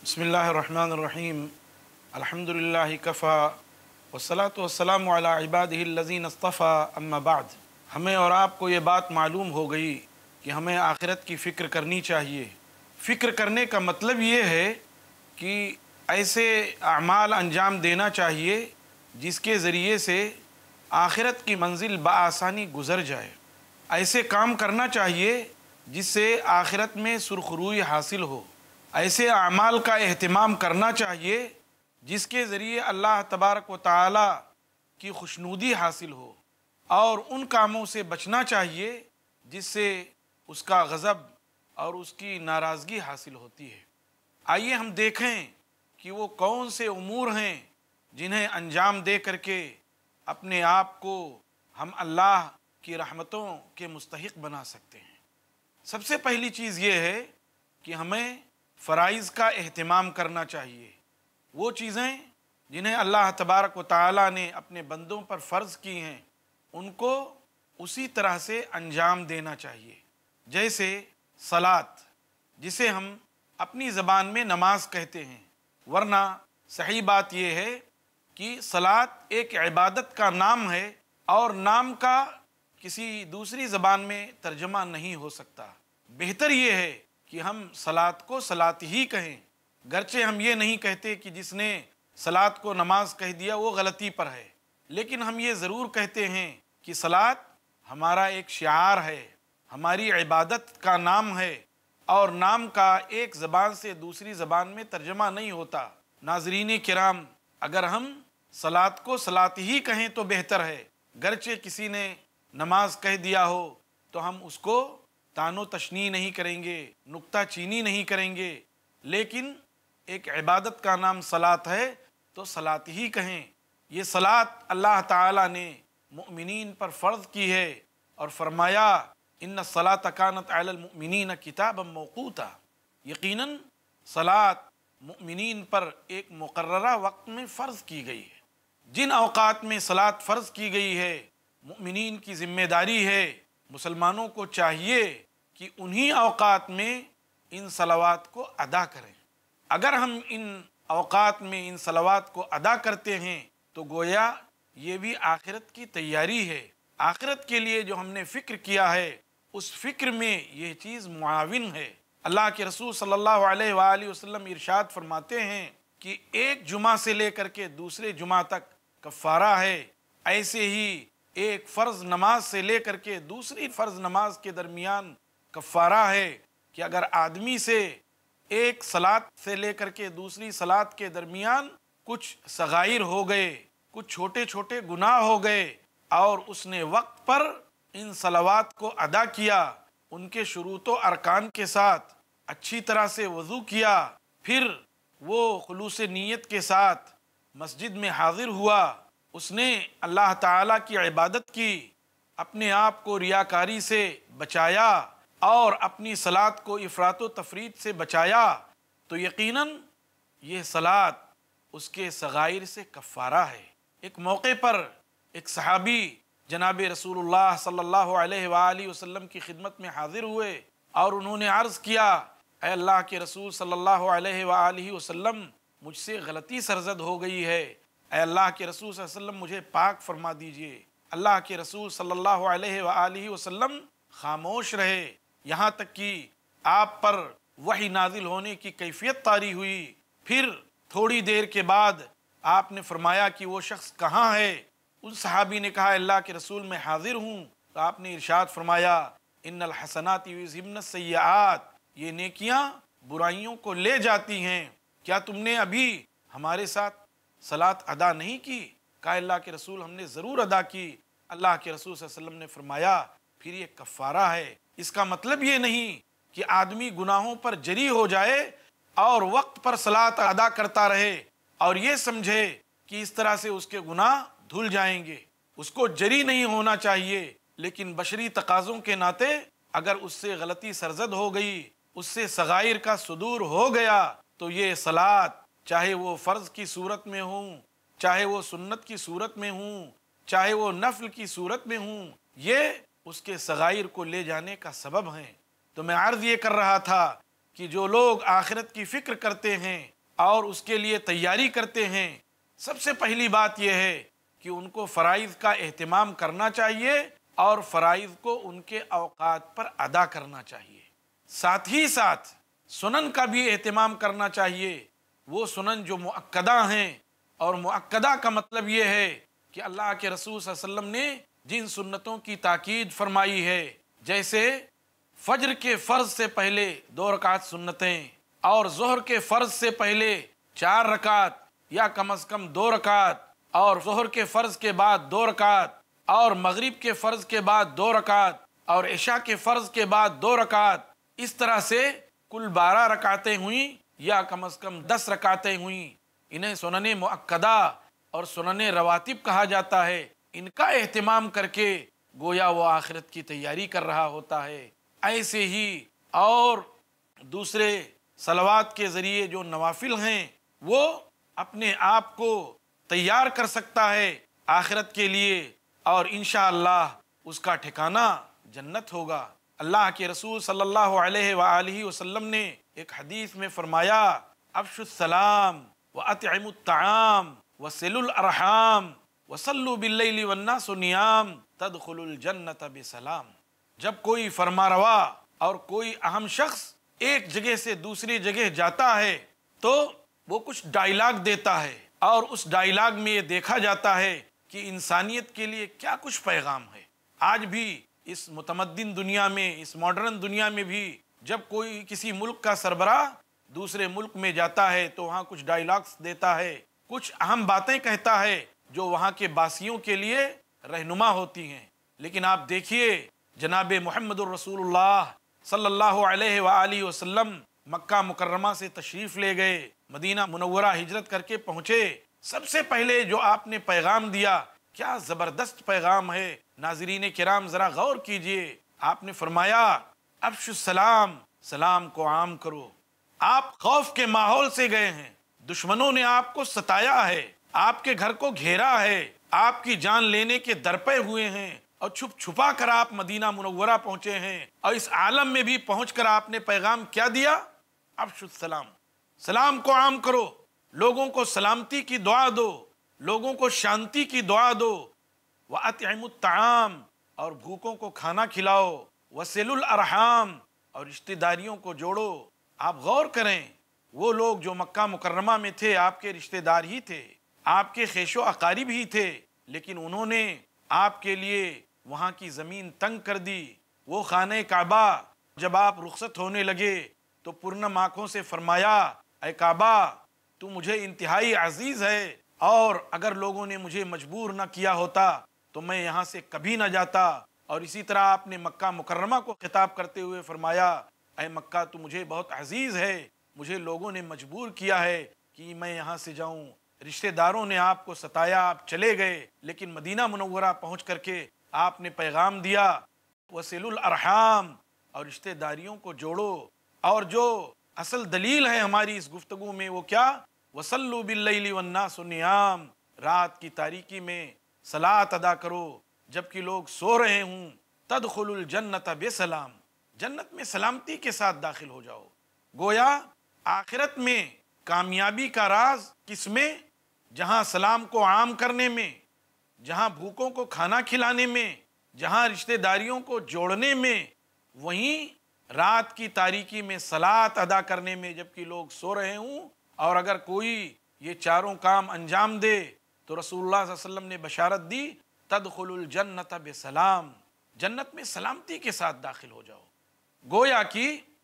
बिस्मिल्लाहिर्रहमानिर्रहीम अल्हम्दुलिल्लाहि कफ़ा वस्सलातु वस्सलामु अला इबादिहिल्लज़ीना इस्तफ़ा अम्मा बाद। हमें और आपको ये बात मालूम हो गई कि हमें आखिरत की फ़िक्र करनी चाहिए। फ़िक्र करने का मतलब ये है कि ऐसे अमाल अंजाम देना चाहिए जिसके ज़रिए से आखिरत की मंजिल बआसानी गुज़र जाए। ऐसे काम करना चाहिए जिससे आखिरत में सुरखरुई हासिल हो। ऐसे अमाल का एहतिमाम करना चाहिए जिसके ज़रिए अल्लाह तबारक व तआला की खुशनुदी हासिल हो, और उन कामों से बचना चाहिए जिससे उसका गज़ब और उसकी नाराज़गी हासिल होती है। आइए हम देखें कि वो कौन से उमूर हैं जिन्हें अंजाम दे करके अपने आप को हम अल्लाह की रहमतों के मुस्तहिक़ बना सकते हैं। सबसे पहली चीज़ ये है कि हमें फ़राइज़ का एहतिमाम करना चाहिए। वो चीज़ें जिन्हें अल्लाह तबारक व तआला ने अपने बंदों पर फ़र्ज़ की हैं, उनको उसी तरह से अंजाम देना चाहिए। जैसे सलात, जिसे हम अपनी ज़बान में नमाज कहते हैं, वरना सही बात यह है कि सलात एक इबादत का नाम है और नाम का किसी दूसरी ज़बान में तर्जमा नहीं हो सकता। बेहतर ये है कि हम सलात को सलात ही कहें, गरचे हम ये नहीं कहते कि जिसने सलात को नमाज कह दिया वो गलती पर है, लेकिन हम ये ज़रूर कहते हैं कि सलात हमारा एक शिआर है, हमारी इबादत का नाम है, और नाम का एक ज़बान से दूसरी ज़बान में तर्जमा नहीं होता। नाज़रीन किराम, अगर हम सलात को सलात ही कहें तो बेहतर है, गरचे किसी ने नमाज कह दिया हो तो हम उसको तानो तशनी नहीं करेंगे, नुक्ता चीनी नहीं करेंगे, लेकिन एक इबादत का नाम सलात है तो सलात ही कहें। ये सलात अल्लाह ताला ने मुमिनीन पर फ़र्ज़ की है और फरमाया इन्ना सलात कानत अलल मुमिनीन किताबम मौक़ूता। यकीनन सलात मुमिनीन पर एक मुक़र्ररा वक्त में फ़र्ज़ की गई है। जिन औक़ात में सलात फ़र्ज़ की गई है, मुमिनीन की ज़िम्मेदारी है, मुसलमानों को चाहिए कि उन्हीं औक़ात में इन सलावात को अदा करें। अगर हम इन औक़ात में इन सलावात को अदा करते हैं तो गोया ये भी आखिरत की तैयारी है। आखिरत के लिए जो हमने फ़िक्र किया है उस फ़िक्र में ये चीज़ मुआविन है। अल्लाह के रसूल सल्लल्लाहु अलैहि वसल्लम इरशाद फरमाते हैं कि एक जुमा से लेकर के दूसरे जुमा तक कफ़ारा है, ऐसे ही एक फ़र्ज़ नमाज से लेकर के दूसरी फ़र्ज़ नमाज के दरमियान कफ़ारा है कि अगर आदमी से एक सलात से लेकर के दूसरी सलात के दरमियान कुछ सगाइर हो गए, कुछ छोटे छोटे गुनाह हो गए, और उसने वक्त पर इन सलावात को अदा किया, उनके शुरूतो अरकान के साथ अच्छी तरह से वज़ू किया, फिर वो खुलूस नीयत के साथ मस्जिद में हाज़िर हुआ, उसने अल्लाह ताला की इबादत की, अपने आप को रियाकारी से बचाया और अपनी सलात को इफ़रात व तफरीत से बचाया, तो यकीनन ये सलात उसके सगाइर से कफ़ारा है। एक मौके पर एक सहाबी जनाब रसूलुल्लाह सल्लल्लाहु अलैहि वसल्लम की खिदमत में हाज़िर हुए और उन्होंने अर्ज़ किया, ऐ अल्लाह के रसूल सल्लल्लाहु अलैहि वसल्लम, मुझसे गलती सरजद हो गई है, ऐ अल्लाह के रसूल सल्लल्लाहु अलैहि वसल्लम मुझे पाक फरमा दीजिए। अल्लाह के रसूल सल्लल्लाहु अलैहि वसल्लम खामोश रहे, यहाँ तक कि आप पर वही नाजिल होने की कैफियत तारी हुई। फिर थोड़ी देर के बाद आपने फरमाया कि वो शख्स कहाँ है। उस सहाबी ने कहा, अल्लाह के रसूल मैं हाजिर हूँ। तो आपने इरशाद फरमाया, इन्नल हसनाति युज़हिब्न सय्यआत, ये नेकियाँ बुराइयों को ले जाती हैं, क्या तुमने अभी हमारे साथ सलात अदा नहीं की? कहा, अल्लाह के रसूल हमने ज़रूर अदा की। अल्लाह के रसूल सल्लल्लाहु अलैहि वसल्लम ने फरमाया, फिर ये कफ़ारा है। इसका मतलब ये नहीं कि आदमी गुनाहों पर जरी हो जाए और वक्त पर सलात अदा करता रहे और ये समझे कि इस तरह से उसके गुनाह धुल जाएंगे। उसको जरी नहीं होना चाहिए, लेकिन बशरी तकाज़ों के नाते अगर उससे गलती सरजद हो गई, उससे सगाइर का सुदूर हो गया, तो ये सलात चाहे वो फ़र्ज़ की सूरत में हो, चाहे वो सुन्नत की सूरत में हो, चाहे वो नफल की सूरत में हो, ये उसके सगाइर को ले जाने का सबब हैं। तो मैं अर्ज़ ये कर रहा था कि जो लोग आखिरत की फ़िक्र करते हैं اور اس کے لیے تیاری کرتے ہیں، سب سے پہلی بات یہ ہے کہ ان کو فرائض کا اہتمام کرنا چاہیے اور فرائض کو ان کے اوقات پر ادا کرنا چاہیے۔ ساتھ ہی ساتھ سنن کا بھی اہتمام کرنا چاہیے، وہ سنن جو مؤکدہ ہیں، اور مؤکدہ کا مطلب یہ ہے کہ اللہ کے رسول صلی اللہ علیہ وسلم نے جن سنتوں کی تاکید فرمائی ہے، جیسے فجر کے فرض سے پہلے 2 رکعت سنتیں، اور ظہر کے فرض سے پہلے 4 رکعت یا کم از کم 2 رکعت، اور ظہر کے فرض کے بعد 2 رکعت، اور مغرب کے فرض کے بعد 2 رکعت، اور عشاء کے فرض کے بعد 2 رکعت، اس طرح سے کل 12 رکعتیں ہوئیں یا کم از کم 10 رکعتیں ہوئیں۔ انہیں سنن مؤکدہ اور سنن رواتب کہا جاتا ہے۔ ان کا اہتمام کر کے گویا وہ آخرت کی تیاری کر رہا ہوتا ہے۔ ایسے ہی اور دوسرے صلوات کے ذریعے جو نوافل ہیں، وہ اپنے آپ کو تیار کر سکتا ہے آخرت کے لیے، اور انشاءاللہ اس کا ٹھکانہ جنت ہوگا۔ اللہ کے رسول صلی اللہ علیہ وآلہ وسلم نے ایک حدیث میں فرمایا، افشوا السلام وَأَطْعِمُوا الطَّعَامَ وَصِلُوا الْأَرْحَامَ وَصَلُّوا بِاللَّيْلِ وَالنَّاسُ نِيَامٌ تَدْخُلُوا الْجَنَّةَ بِسَلَامٍ۔ جب کوئی فرما روا اور کوئی اہم شخص ایک جگہ سے دوسری جگہ جاتا ہے تو وہ کچھ ڈائیلاگ دیتا ہے، اور اس ڈائیلاگ میں یہ دیکھا جاتا ہے کہ انسانیت کے لیے کیا کچھ پیغام ہے۔ آج بھی اس متمدن دنیا میں، اس ماڈرن دنیا میں بھی جب کوئی کسی ملک کا سربراہ دوسرے ملک میں جاتا ہے تو وہاں کچھ ڈائیلاگز دیتا ہے، کچھ اہم باتیں کہتا ہے جو وہاں کے باسیوں کے لیے رہنما ہوتی ہیں۔ لیکن آپ دیکھیے جناب محمد الرسول اللہ صلی اللہ علیہ وآلہ وسلم مکہ مکرمہ سے تشریف لے گئے، مدینہ منورہ ہجرت کر کے پہنچے، سب سے پہلے جو آپ نے پیغام دیا، کیا زبردست پیغام ہے۔ ناظرین کرام ذرا غور کیجئے، آپ نے فرمایا افشوا السلام، سلام کو عام کرو۔ آپ خوف کے ماحول سے گئے ہیں، دشمنوں نے آپ کو ستایا ہے، آپ کے گھر کو گھیرا ہے، آپ کی جان لینے کے درپے ہوئے ہیں، اور چھپ چھپا کر آپ مدینہ منورہ پہنچے ہیں، اور اس عالم میں بھی پہنچ کر آپ نے پیغام کیا دیا؟ افشوا السلام، سلام کو عام کرو، لوگوں کو سلامتی کی دعا دو، لوگوں کو شانتی کی دعا دو۔ وَأَطْعِمُوا الطَّعَامَ، اور بھوکوں کو کھانا کھلاؤ۔ وَصِلُوا الْأَرْحَامَ، اور رشتہ داریوں کو جوڑو۔ آپ غور کریں، وہ لوگ جو مکہ مکرمہ میں تھے آپ کے رشتہ دار ہی تھے، آپ کے خیش و اقارب ہی تھے، لیکن انہوں نے آپ کے لیے وہاں کی زمین تنگ کر دی۔ وہ خانہ کعبہ جب آپ رخصت ہونے لگے تو پرنم آنکھوں سے فرمایا، اے کعبہ تو مجھے انتہائی عزیز ہے، اور اگر لوگوں نے مجھے مجبور نہ کیا ہوتا تو میں یہاں سے کبھی نہ جاتا۔ اور اسی طرح آپ نے مکہ مکرمہ کو خطاب کرتے ہوئے فرمایا، اے مکہ تو مجھے بہت عزیز ہے، مجھے لوگوں نے مجبور کیا ہے کہ میں یہاں سے جاؤں۔ رشتہ داروں نے آپ کو ستایا، آپ چلے گئے، لیکن مدینہ منورہ پہنچ کر کے آپ نے پیغام دیا، وَصِلُوا الْأَرْحَامَ، اور رشتہ داریوں کو جوڑو۔ اور جو اصل دلیل ہے ہماری اس گفتگو میں وہ کیا؟ وَصَلُّوا بِاللَّيْلِ وَالنَّاسُ نِيَامٌ، رات کی تاریکی میں صلاۃ ادا کرو جبکہ لوگ سو رہے ہوں۔ تَدْخُلُوا الْجَنَّةَ بِسَلَامٍ، جنت میں سلامتی کے ساتھ داخل ہو جاؤ۔ گویا آخرت میں کامیابی کا راز کس میں؟ جہاں سلام کو عام کرنے میں، جہاں بھوکوں کو کھانا کھلانے میں، جہاں رشتہ داریوں کو جوڑنے میں، وہیں رات کی تاریکی میں صلاۃ ادا کرنے میں جبکہ لوگ سو رہے ہوں۔ اور اگر کوئی یہ چاروں کام انجام دے تو رسول اللہ صلی اللہ علیہ وسلم نے بشارت دی، تدخل الجنت بسلام، جنت میں سلامتی کے ساتھ داخل ہو جاؤ۔ گویا کہ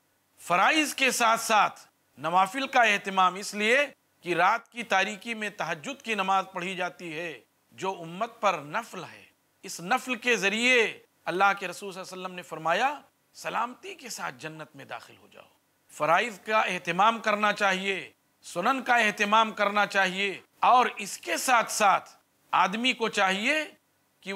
فرائض کے ساتھ ساتھ نوافل کا اہتمام، اس لیے کہ رات کی تاریکی میں تہجد کی نماز پڑھی جاتی ہے جو امت پر نفل ہے۔ اس نفل کے ذریعے اللہ کے رسول صلی اللہ علیہ وسلم نے فرمایا سلامتی کے ساتھ جنت میں داخل ہو جاؤ۔ فرائض کا اہتمام کرنا چاہیے، سنن کا اہتمام کرنا چاہیے، اور اس کے ساتھ ساتھ آدمی کو چاہیے کہ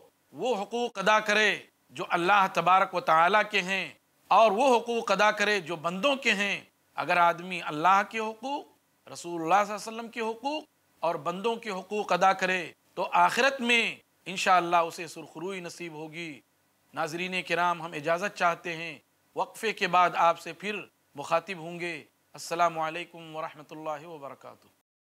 وہ حقوق ادا کرے جو اللہ تبارک و تعالیٰ کے ہیں، اور وہ حقوق ادا کرے جو بندوں کے ہیں۔ اگر آدمی اللہ کے حقوق، رسول اللہ صلی اللہ علیہ وسلم کے حقوق اور بندوں کے حقوق ادا کرے تو آخرت میں انشاءاللہ اسے سرخروئی نصیب ہوگی۔ ناظرین کرام، ہم اجازت چاہتے ہیں، وقفے کے بعد آپ سے پھر مخاطب ہوں گے۔ السلام علیکم ورحمۃ اللہ وبرکاتہ۔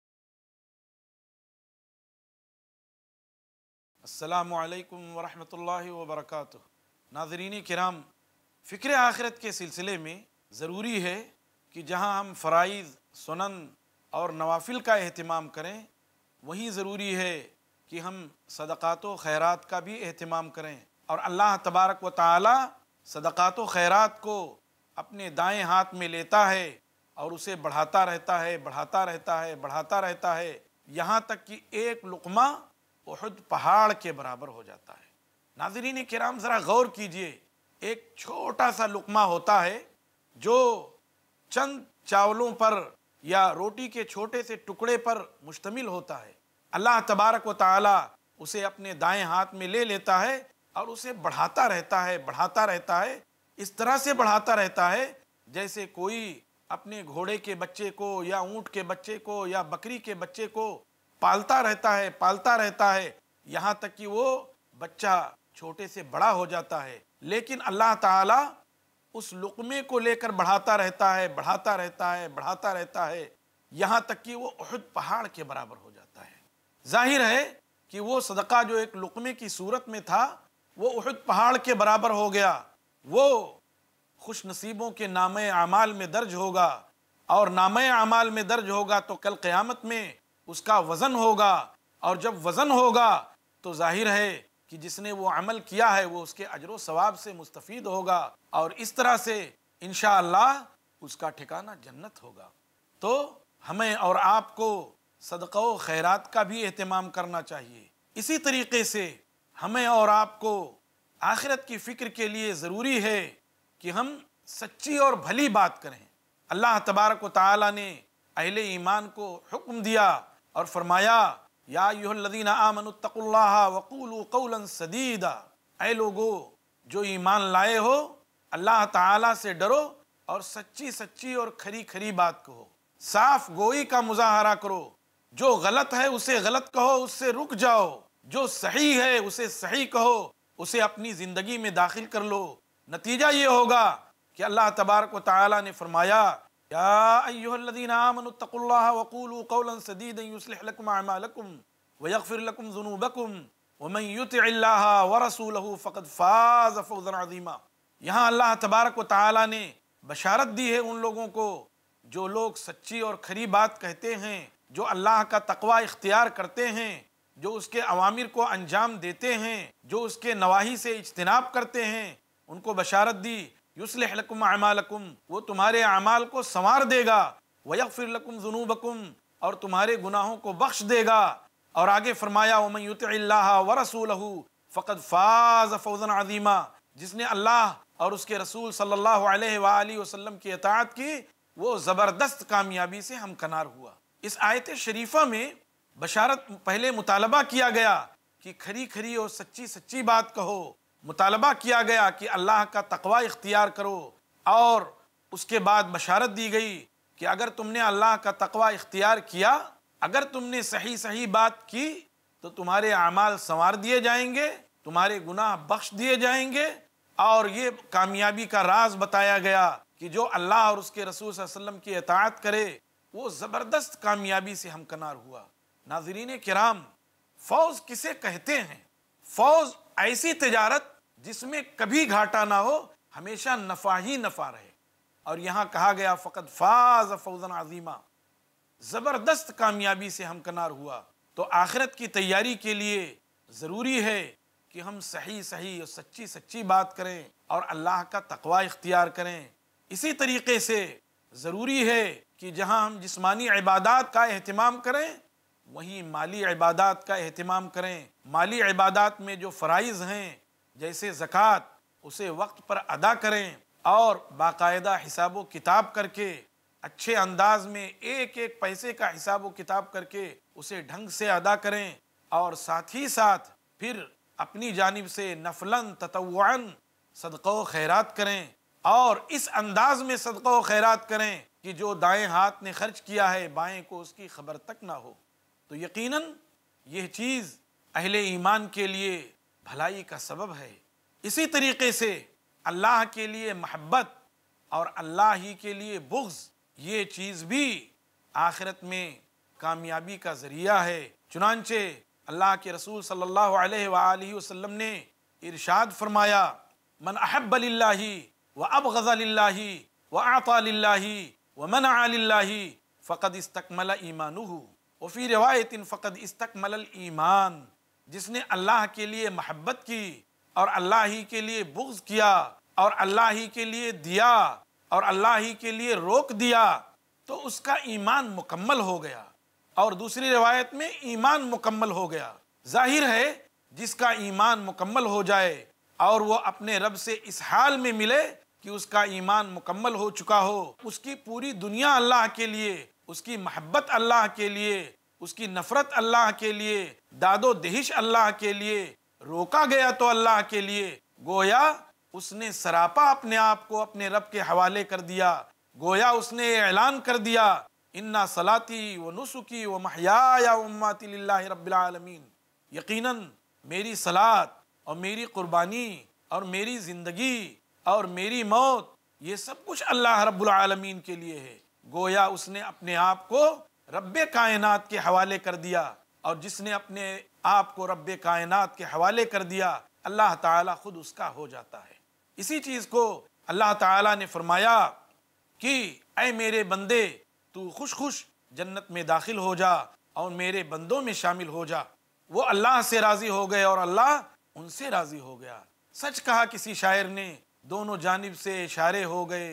السلام علیکم ورحمۃ اللہ وبرکاتہ۔ ناظرین کرام، فکر آخرت کے سلسلے میں ضروری ہے کہ جہاں ہم فرائض، سنن اور نوافل کا اہتمام کریں، وہیں ضروری ہے کہ ہم صدقات و خیرات کا بھی اہتمام کریں۔ اور اللہ تبارک و تعالی صدقات و خیرات کو اپنے دائیں ہاتھ میں لیتا ہے اور اسے بڑھاتا رہتا ہے، بڑھاتا رہتا ہے، بڑھاتا رہتا ہے، یہاں تک کہ ایک لقمہ احد پہاڑ کے برابر ہو جاتا ہے۔ ناظرین کرام ذرا غور کیجئے، ایک چھوٹا سا لقمہ ہوتا ہے جو چند چاولوں پر یا روٹی کے چھوٹے سے ٹکڑے پر مشتمل ہوتا ہے، اللہ تبارک و تعالی اسے اپنے دائیں ہاتھ میں لے لیتا ہے اور اسے بڑھاتا رہتا ہے، بڑھاتا رہتا ہے، اس طرح سے بڑھاتا رہتا ہے جیسے کوئی اپنے گھوڑے کے بچے کو یا اونٹ کے بچے کو یا بکری کے بچے کو پالتا رہتا ہے، پالتا رہتا ہے، یہاں تک کہ وہ بچہ چھوٹے سے بڑا ہو جاتا ہے۔ لیکن اللہ تعالیٰ اس لقمے کو لے کر بڑھاتا رہتا ہے، بڑھاتا رہتا ہے، بڑھاتا رہتا ہے، یہاں تک کہ وہ احد پہاڑ کے برابر ہو جاتا ہے۔ ظاہر ہے کہ وہ صدقہ جو ایک لقمے کی صورت میں تھا، وہ احد پہاڑ کے برابر ہو گیا، وہ خوش نصیبوں کے نامہ اعمال میں درج ہوگا، اور نامہ اعمال میں درج ہوگا تو کل قیامت میں اس کا وزن ہوگا، اور جب وزن ہوگا تو ظاہر ہے کہ جس نے وہ عمل کیا ہے وہ اس کے اجر و ثواب سے مستفید ہوگا، اور اس طرح سے انشاءاللہ اس کا ٹھکانہ جنت ہوگا۔ تو ہمیں اور آپ کو صدقہ و خیرات کا بھی اہتمام کرنا چاہیے۔ اسی طریقے سے ہمیں اور آپ کو آخرت کی فکر کے لیے ضروری ہے کہ ہم سچی اور بھلی بات کریں۔ اللہ تبارک و تعالی نے اہل ایمان کو حکم دیا اور فرمایا، یا ایھا الذین آمنوا اتقوا اللہ وقولوا قولا سدیدا، اے لوگو جو ایمان لائے ہو، اللہ تعالی سے ڈرو اور سچی سچی اور کھری کھری بات کہو، صاف گوئی کا مظاہرہ کرو، جو غلط ہے اسے غلط کہو، اس سے رک جاؤ، جو صحیح ہے اسے صحیح کہو، اسے اپنی زندگی میں داخل کر لو۔ نتیجہ یہ ہوگا کہ اللہ تبارک و تعالی نے فرمایا، یا ایھا الذین آمنوا اتقوا اللہ وقولوا قولا سدیدا یصلح لکم اعمالکم ویغفر لکم ذنوبکم ومن یطع اللہ ورسولہ فقد فاز فوزا عظیما۔ یہاں اللہ تبارک و تعالی نے بشارت دی ہے ان لوگوں کو جو لوگ سچی اور کھری بات کہتے ہیں، جو اللہ کا تقوی اختیار کرتے ہیں، جو اس کے اوامر کو انجام دیتے ہیں، جو اس کے نواہی سے اجتناب کرتے ہیں، ان کو بشارت دی، یصلح لکم اعمالکم، وہ تمہارے اعمال کو سنوار دے گا، ویغفر لکم ذنوبکم، اور تمہارے گناہوں کو بخش دے گا، اور آگے فرمایا ومن یطع اللہ ورسولہ فقد فاز فوزا عظیما، جس نے اللہ اور اس کے رسول صلی اللہ علیہ وآلہ وسلم کی اطاعت کی وہ زبردست کامیابی سے ہمکنار ہوا۔ اس آیت شریفہ میں بشارت پہلے مطالبہ کیا گیا کہ کھری کھری اور سچی سچی بات کہو، مطالبہ کیا گیا کہ اللہ کا تقوی اختیار کرو، اور اس کے بعد بشارت دی گئی کہ اگر تم نے اللہ کا تقوی اختیار کیا، اگر تم نے صحیح صحیح بات کی تو تمہارے اعمال سنوار دیے جائیں گے، تمہارے گناہ بخش دیے جائیں گے، اور یہ کامیابی کا راز بتایا گیا کہ جو اللہ اور اس کے رسول صلی اللہ علیہ وسلم کی اطاعت کرے وہ زبردست کامیابی سے ہمکنار ہوا۔ ناظرین کرام، فوز کسے کہتے ہیں؟ فوز ایسی تجارت جس میں کبھی گھاٹا نہ ہو، ہمیشہ نفع ہی نفع رہے، اور یہاں کہا گیا فقد فاز فوزا عظیما، زبردست کامیابی سے ہمکنار ہوا۔ تو آخرت کی تیاری کے لیے ضروری ہے کہ ہم صحیح صحیح اور سچی سچی بات کریں اور اللہ کا تقوی اختیار کریں۔ اسی طریقے سے ضروری ہے کہ جہاں ہم جسمانی عبادات کا اہتمام کریں، وہیں مالی عبادات کا اہتمام کریں۔ مالی عبادات میں جو فرائض ہیں جیسے زکوٰۃ، اسے وقت پر ادا کریں، اور باقاعدہ حساب و کتاب کر کے اچھے انداز میں ایک ایک پیسے کا حساب و کتاب کر کے اسے ڈھنگ سے ادا کریں، اور ساتھ ہی ساتھ پھر اپنی جانب سے نفلاً تطوعاً صدقہ و خیرات کریں، اور اس انداز میں صدقہ و خیرات کریں کہ جو دائیں ہاتھ نے خرچ کیا ہے بائیں کو اس کی خبر تک نہ ہو۔ تو یقیناً یہ چیز اہل ایمان کے لیے بھلائی کا سبب ہے۔ اسی طریقے سے اللہ کے لیے محبت اور اللہ ہی کے لیے بغض، یہ چیز بھی آخرت میں کامیابی کا ذریعہ ہے۔ چنانچہ اللہ کے رسول صلی اللہ علیہ وآلہ وسلم نے ارشاد فرمایا، من احب للہ وابغض للہ واعطى للہ ومنع للہ فقد استکمل ایمانہ وفی روایت فقد استکمل الایمان۔ جس نے اللہ کے لیے محبت کی اور اللہ ہی کے لیے بغض کیا اور اللہ ہی کے لیے دیا اور اللہ ہی کے لیے روک دیا تو اس کا ایمان مکمل ہو گیا، اور دوسری روایت میں ایمان مکمل ہو گیا۔ ظاہر ہے جس کا ایمان مکمل ہو جائے اور وہ اپنے رب سے اس حال میں ملے کہ اس کا ایمان مکمل ہو چکا ہو، اس کی پوری دنیا اللہ کے لیے، اس کی محبت اللہ کے لیے، اس کی نفرت اللہ کے لیے، داد و دہش اللہ کے لیے، روکا گیا تو اللہ کے لیے، گویا اس نے سراپا اپنے آپ کو اپنے رب کے حوالے کر دیا، گویا اس نے اعلان کر دیا، اِنَّ صَلَاتِي وَنُسُكِي وَمَحْيَايَ وَمَمَاتِي لِلَّهِ رَبِّ الْعَالَمِينَ۔ یقیناً میری صلات اور میری قربانی اور میری زندگی اور میری موت یہ سب کچھ اللہ رب العالمین کے لیے ہے۔ گویا اس نے اپنے آپ کو رب کائنات کے حوالے کر دیا، اور جس نے اپنے آپ کو رب کائنات کے حوالے کر دیا اللہ تعالیٰ خود اس کا ہو جاتا ہے۔ اسی چیز کو اللہ تعالیٰ نے فرمایا کہ اے میرے بندے تو خوش خوش جنت میں داخل ہو جا اور میرے بندوں میں شامل ہو جا۔ وہ اللہ سے راضی ہو گئے اور اللہ ان سے راضی ہو گیا۔ سچ کہا کسی شاعر نے، دونوں جانب سے اشارے ہو گئے،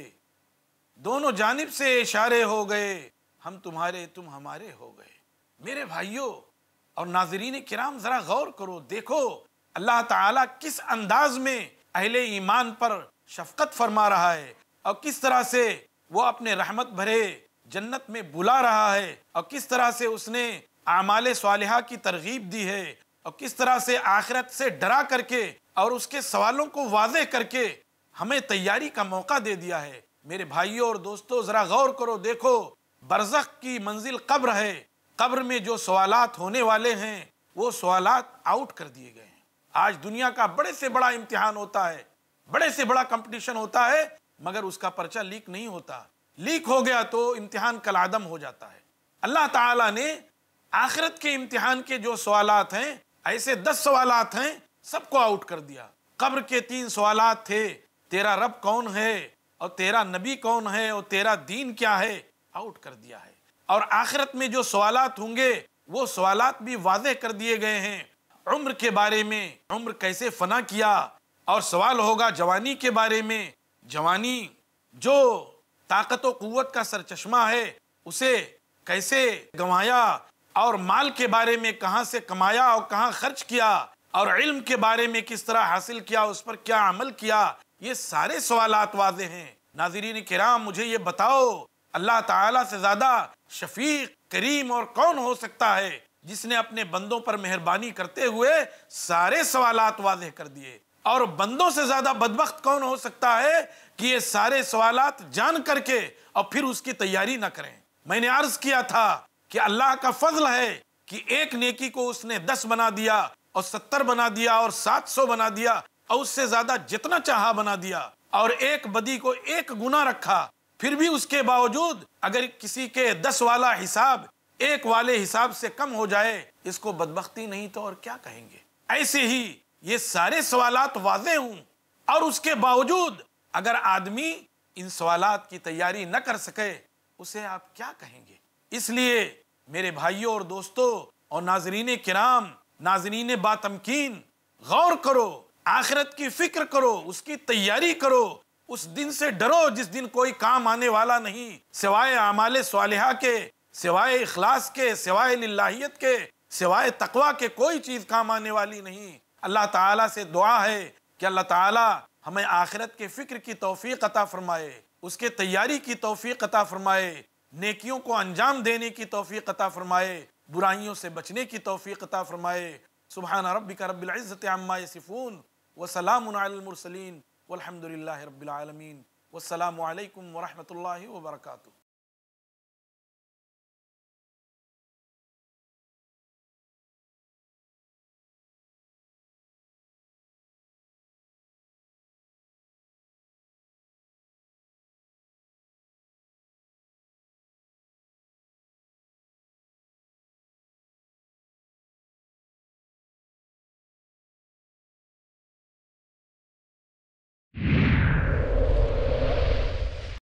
دونوں جانب سے اشارے ہو گئے، ہم تمہارے تم ہمارے ہو گئے۔ میرے بھائیوں اور ناظرین کرام ذرا غور کرو، دیکھو اللہ تعالیٰ کس انداز میں اہل ایمان پر شفقت فرما رہا ہے، اور کس طرح سے وہ اپنے رحمت بھرے جنت میں بلا رہا ہے، اور کس طرح سے اس نے اعمال صالحہ کی ترغیب دی ہے، اور کس طرح سے آخرت سے ڈرا کر کے اور اس کے سوالوں کو واضح کر کے ہمیں تیاری کا موقع دے دیا ہے۔ میرے بھائیوں اور دوستوں ذرا غور کرو، دیکھو برزخ کی منزل قبر ہے، قبر میں جو سوالات ہونے والے ہیں وہ سوالات آؤٹ کر دیے گئے ہیں۔ آج دنیا کا بڑے سے بڑا امتحان ہوتا ہے، بڑے سے بڑا کمپٹیشن ہوتا ہے، مگر اس کا پرچہ لیک نہیں ہوتا، لیک ہو گیا تو امتحان کالعدم ہو جاتا ہے۔ اللہ تعالیٰ نے آخرت کے امتحان کے جو سوالات ہیں، ایسے 10 سوالات ہیں، سب کو آؤٹ کر دیا۔ قبر کے 3 سوالات تھے، تیرا رب کون ہے اور تیرا نبی کون ہے اور تیرا دین کیا ہے، آؤٹ کر دیا ہے۔ اور آخرت میں جو سوالات ہوں گے وہ سوالات بھی واضح کر دیے گئے ہیں۔ عمر کے بارے میں، عمر کیسے فنا کیا، اور سوال ہوگا جوانی کے بارے میں، جوانی جو طاقت و قوت کا سرچشمہ ہے اسے کیسے گنوایا، اور مال کے بارے میں کہاں سے کمایا اور کہاں خرچ کیا، اور علم کے بارے میں کس طرح حاصل کیا، اس پر کیا عمل کیا، یہ سارے سوالات واضح ہیں۔ ناظرین کرام مجھے یہ بتاؤ، اللہ تعالیٰ سے زیادہ شفیق کریم اور کون ہو سکتا ہے جس نے اپنے بندوں پر مہربانی کرتے ہوئے سارے سوالات واضح کر دیے؟ اور بندوں سے زیادہ بدبخت کون ہو سکتا ہے کہ یہ سارے سوالات جان کر کے اور پھر اس کی تیاری نہ کریں؟ میں نے عرض کیا تھا کہ اللہ کا فضل ہے کہ ایک نیکی کو اس نے 10 بنا دیا اور 70 بنا دیا اور 700 بنا دیا اور اس سے زیادہ جتنا چاہا بنا دیا، اور ایک بدی کو 1 گناہ رکھا، پھر بھی اس کے باوجود اگر کسی کے 10 والا حساب 1 والے حساب سے کم ہو جائے، اس کو بدبختی نہیں تو اور کیا کہیں گے؟ ایسے ہی یہ سارے سوالات واضح ہوں اور اس کے باوجود اگر آدمی ان سوالات کی تیاری نہ کر سکے، اسے آپ کیا کہیں گے؟ اس لیے میرے بھائیوں اور دوستوں اور ناظرین کرام، ناظرین باتمکین، غور کرو، آخرت کی فکر کرو، اس کی تیاری کرو، اس دن سے ڈرو جس دن کوئی کام آنے والا نہیں سوائے اعمال صالحہ کے، سوائے اخلاص کے، سوائے للہیت کے، سوائے تقوی کے کوئی چیز کام آنے والی نہیں۔ اللہ تعالیٰ سے دعا ہے کہ اللہ تعالیٰ ہمیں آخرت کے فکر کی توفیق عطا فرمائے، اس کے تیاری کی توفیق عطا فرمائے، نیکیوں کو انجام دینے کی توفیق عطا فرمائے، برائیوں سے بچنے کی توفیق عطا فرمائے۔ سبحان ربک رب العزت عما یصفون وسلام علی المرسلین والحمد للہ رب العالمین، والسلام علیکم ورحمۃ اللہ وبرکاتہ۔